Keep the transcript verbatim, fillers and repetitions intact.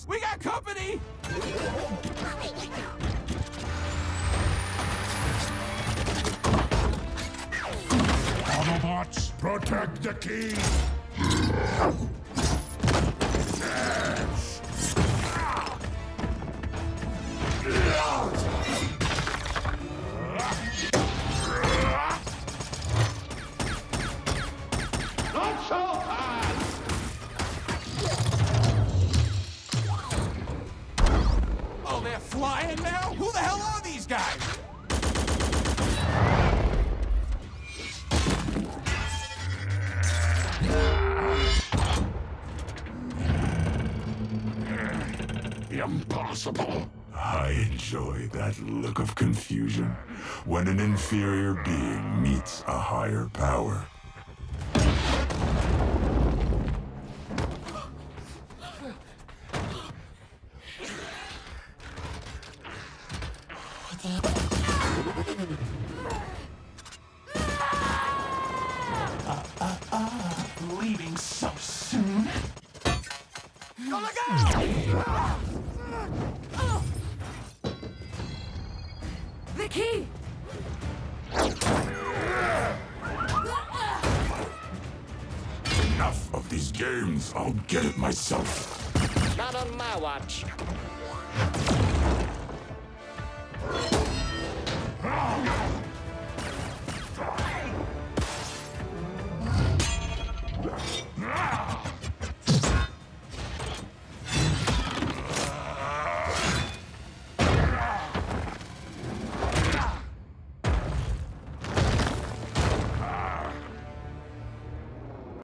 We got company! Autobots, protect the key! Not so fast! Oh, they're flying now? Who the hell are these guys? Impossible! I enjoy that look of confusion when an inferior being meets a higher power. Uh, uh, uh, leaving so soon? Go look out! The key! Enough of these games. I'll get it myself. Not on my watch.